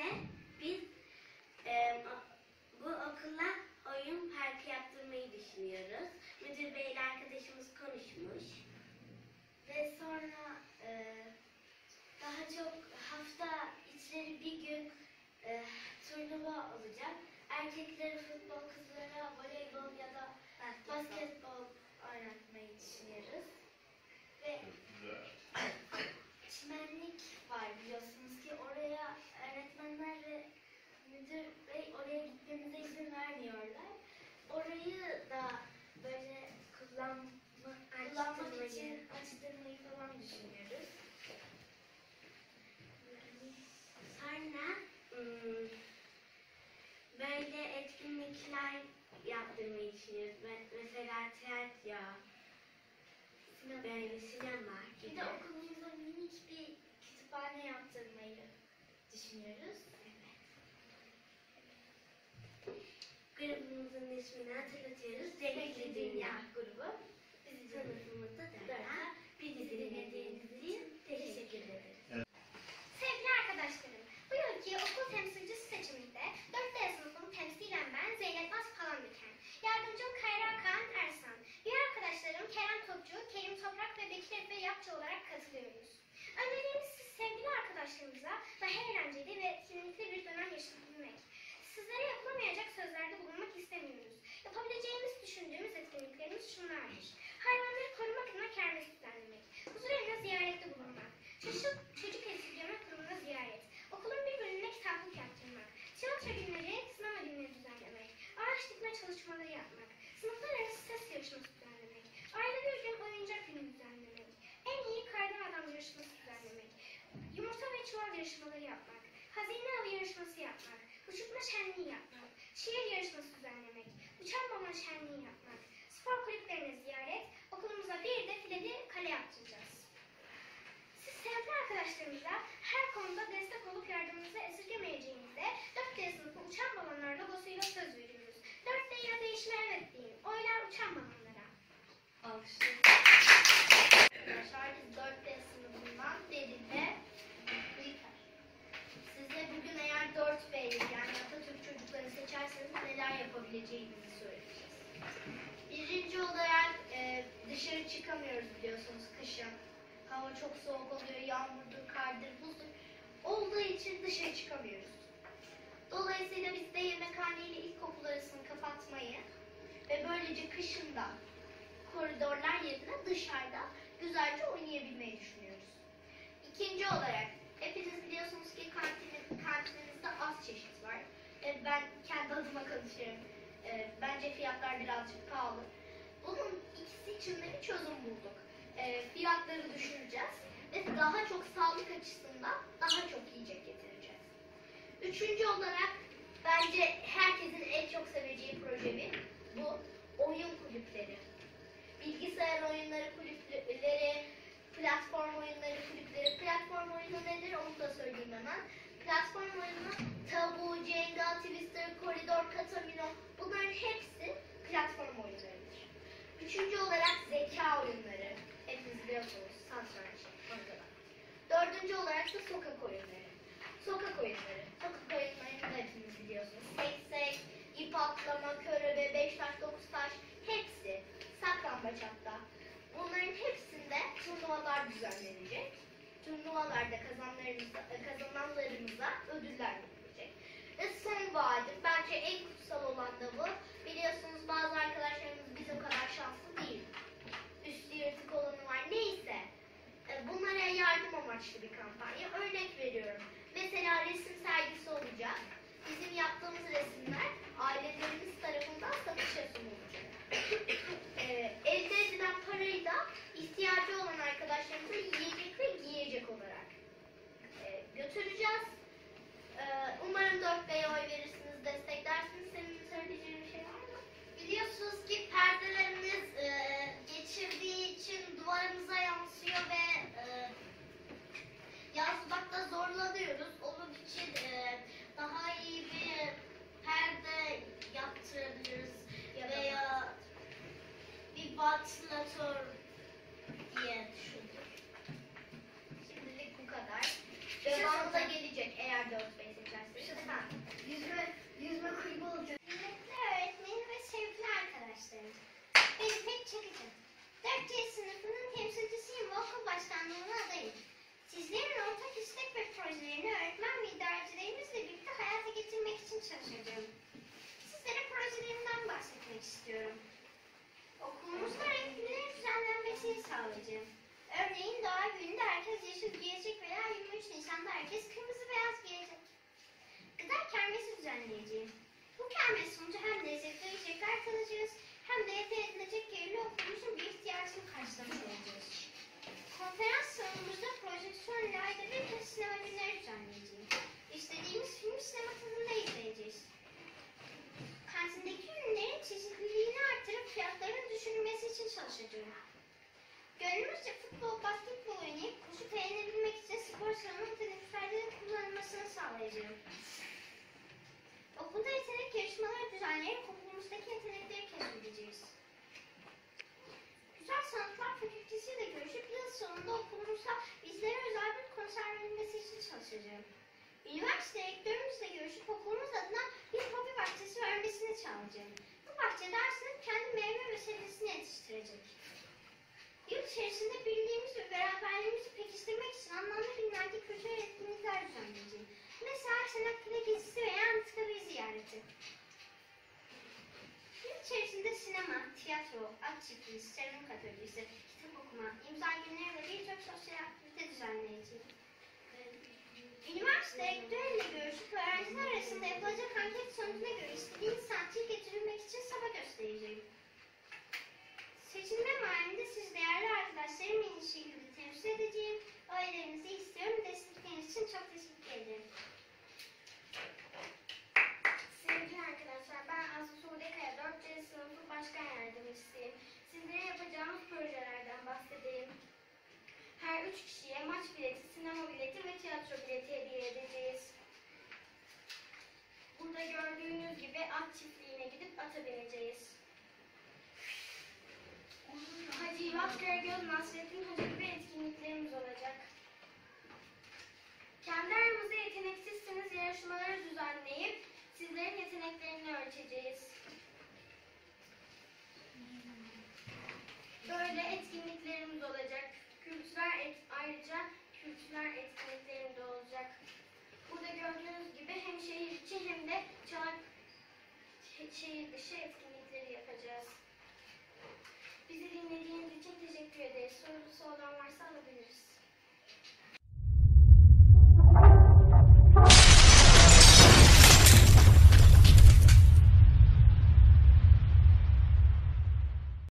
biz e, bu okula oyun parkı yaptırmayı düşünüyoruz. Müdür beyle arkadaşımız konuşmuş. Ve sonra daha çok hafta içleri bir gün turnuva olacak. Erkeklere futbol, kızlara voleybol ya da basketbol oynatmayı düşünüyoruz. Ve çimenlik var biliyorsunuz ki oraya öğretmenler ve müdür bey oraya gitmemize izin vermiyorlar. Orayı da böyle kullanmak için açtırmayı falan düşünüyoruz. Sonra böyle etkinlikler yaptırmayı düşünüyoruz. Mesela tiyatro, böyle sinema gibi. Bir de okulumuza minik bir kütüphane yaptırmayı düşünüyoruz. Evet. Grubumuzun ismini hatırlatıyoruz. Renkli Dünya grubu. Bizi sınıfımızda da bizi dinlediğiniz için teşekkür ederiz. Evet. Sevgili arkadaşlarım, bu yılki okul temsilcisi seçiminde 4D sınıfını temsilen ben Zeynep Naz Palandöken, yardımcım Kayra Kaan Ersan, diğer arkadaşlarım Kerem Topçu, Kerim Toprak ve Bekir Efe Yapçı olarak katılıyoruz. Önerimiz siz sevgili arkadaşlarımıza daha eğlenceli ve etkinlikli bir dönem yaşatabilmek. Sizlere yapılamayacak sözlerde bulunmak istemiyoruz. Yapabileceğimiz düşündüğümüz etkinliklerimiz şunlardır. Hayvanları korumak adına kermes düzenlemek, huzur evine ziyarette bulunmak, çocuk esirgeme kurumuna ziyaret, okulun bir bölümüne kitaplık yaptırmak, tiyatro günleri, sinema günleri düzenlemek, ağaç dikme çalışmaları yapmak, sınıflar arası ses yarışması düzenlemek, aile bir gün oyuncak günü düzenlemek, en iyi kardan adam yarışması düzenlemek, yumurta ve çuval yarışmaları yapmak, hazine avı yarışması yapmak, uçurtma şenliği yapmak, şiir yarışması düzenlemek, uçan balon şenliği yapmak, spor kulüplerine ziyaret, okulumuza bir de fileli kale yaptıracağız. Siz sevgili arkadaşlarımıza her konuda destek olup yardımınızı esirgemeyeceğinizde 4D sınıfı uçan balonlar logosuyla söz veriyoruz. 4D ile değişime evet deyin. Oylar uçan balonlara. Alkışlayın. Arkadaşlar biz 4D sınıfından Deride Bilker. Size bugün eğer 4B'yi yani Atatürk çocuklarını seçerseniz neler yapabileceğinizi söyleyeceğiz. Birinci olarak dışarı çıkamıyoruz biliyorsunuz kışın. Hava çok soğuk oluyor, yağmurdur, kardır, buzdur. Olduğu için dışarı çıkamıyoruz. Dolayısıyla biz de yemekhane ile ilkokul arasını kapatmayı ve böylece kışın da koridorlar yerine dışarıda güzelce oynayabilmeyi düşünüyoruz. İkinci olarak hepiniz biliyorsunuz ki kantinimizde az çeşit var. Ben kendi adıma konuşuyorum. Bence fiyatlar birazcık pahalı. Bunun ikisi için de bir çözüm bulduk. Fiyatları düşüreceğiz ve daha çok sağlık açısından daha çok yiyecek getireceğiz. Üçüncü olarak bence herkesin en çok seveceği proje bu oyun kulüpleri. Bilgisayar oyunları kulüpleri, platform oyunları kulüpleri. Platform oyunu nedir onu da söyleyeyim hemen. Platform oyunu tabu, Jenga, Twister, koridor, katamino bunların hepsi platform oyunlarıdır. Üçüncü olarak zeka oyunları. Hepiniz biliyorsunuz. Satranç, ortada. Dördüncü olarak da sokak oyunları. Sokak oyunlarını da hepiniz biliyorsunuz. Seksek, ip atlama, körebe, 5 taş, 9 taş hepsi. Saklambaç hatta. Bunların hepsinde turnuvalar düzenlenecek. Turnuvalarda kazananlarımıza ödüller verilecek. Ve son vaadim, bence en kutsal olan da bu. Biliyorsunuz bazı arkadaşlarımız bizim kadar şanslı değil. Üstü yırtık olanı var. Neyse. Bunlara yardım amaçlı bir kampanya. Örnek veriyorum. Mesela resim sergisi olacak. Bizim yaptığımız resimler ailelerimiz tarafından satışa sunulacak. Elde edilen parayı da ihtiyacı olan arkadaşlarımıza yiyecek ve giyecek olarak götüreceğiz. Umarım 4B'ye oy verirsiniz, desteklersiniz. Senin söyleyeceğin bir şey var mı? Biliyorsunuz ki perdelerimiz geçirdiği için duvarımıza yansıyor ve yazmakta zorlanıyoruz. Onun için daha iyi bir perde yaptırabiliriz veya bir vantilatör diye düşündük. Şimdilik bu kadar. Devamı da gelecek eğer 4B'yi seçerseniz. yeşil giyecek veya 23 Nisan'da herkes kırmızı beyaz giyecek. Gıda kermesi düzenleyeceğim. Bu kermes sonucu hem lezzetli yiyecekler tadacağız hem de elde edilecek gelirle okulumuzun bir ihtiyacını karşılamış olacağız. Konferans salonumuzda projeksiyon layları ve sinema günleri düzenleyeceğim. İstediğimiz filmi sinema tadında izleyeceğiz. Kantindeki ürünlerin çeşitliliğini artırıp fiyatların düşürülmesi için çalışacağım. Gönlümüzce futbol, basketbol oynayıp koşup eğlenebilmek için spor salonu teneffüslerinin kullanılmasını sağlayacağım. Okulda yetenek yarışmaları düzenleyerek okulumuzdaki yetenekleri keşfedeceğiz. Güzel Sanatlar Fakültesi ile görüşüp yıl sonunda okulumuzda bizlere özel bir konser verilmesi için çalışacağım. Üniversite rektörümüzle görüşüp okulumuz adına bir hobi bahçesi vermesini çağıracağım. Bu bahçede her sınıf kendi meyve ve sebzesini yetiştirecek. Yıl içerisinde birliğimiz ve beraberliğimizi pekiştirmek için anlamlı günlerde kültürel etkinlikler düzenleyeceğim. Mesela Çanakkale gezisi veya Anıtkabir ziyareti. Yıl içerisinde sinema, tiyatro, at çiftliği, seramik atölyesi, kitap okuma, imza günleri ve birçok sosyal aktivite düzenleyeceğim. Üniversite rektörüyle görüşüp öğrenciler arasında yapılacak anket sonucuna göre istediğiniz sanatçıyı getirilmek için çaba göstereceğim. Seçilme halinde siz değerli arkadaşlarım en iyi şekilde temsil edeceğim. Oylarınızı istiyorum. Destekleriniz için çok teşekkür ederim. Sevgili arkadaşlar, ben Aslı Suudekaya, 4C sınıfı başkan yardımcısıyım. Sizlere yapacağımız projelerden bahsedeyim. Her 3 kişiye maç bileti, sinema bileti ve tiyatro bileti hediye edeceğiz. Burada gördüğünüz gibi at çiftliğine gidip ata bineceğiz. Hacı İvat Karagöz, Nasrettin Hoca gibi etkinliklerimiz olacak. Kendi aramızda yeteneksizsiniz yarışmaları düzenleyip sizlerin yeteneklerini ölçeceğiz. Böyle etkinliklerimiz olacak. Ayrıca kültürel etkinliklerimiz de olacak. Burada gördüğünüz gibi hem şehir içi hem de şehir dışı etkinlikleri yapacağız. Bizi dinlediğiniz için teşekkür ederiz. Sorusu olan varsa alabiliriz.